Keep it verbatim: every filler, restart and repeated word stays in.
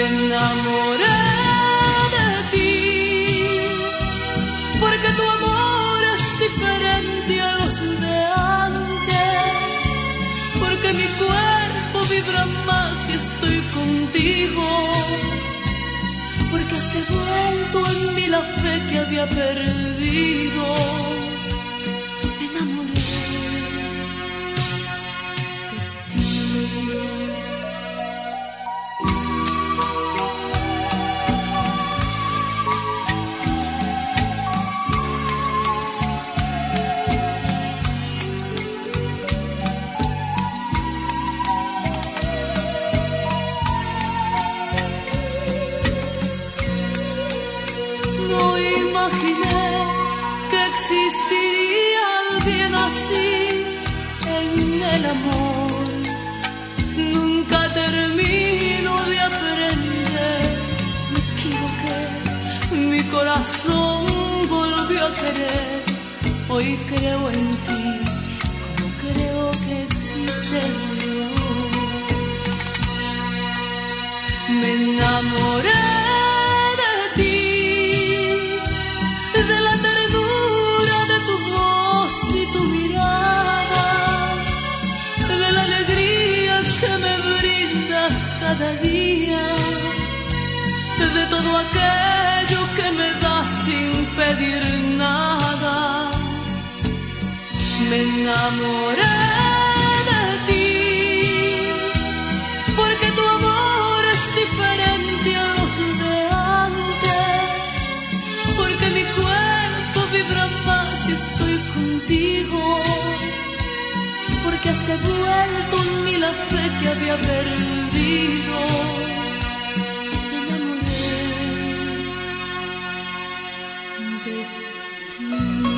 enamoré de ti, porque tu amor es diferente a los de antes, porque mi cuerpo vibra más si estoy contigo, porque has devuelto en mí la fe que había perdido. Me enamoré de ti. No imaginé que existiría alguien así en el amor. Nunca termino de aprender. Me equivoqué, mi corazón volvió a querer. Hoy creo en ti, como creo que existe el Dios. Me enamoré de ti, de la ternura de tu voz y tu mirada, de la alegría que me brindas cada día, de todo aquello que me das sin pedir nada. Me enamoré de ti, porque tu amor es diferente a los de antes, porque mi cuerpo vibra más si estoy contigo, porque has devuelto en mí la fe que había perdido. Me enamoré de ti.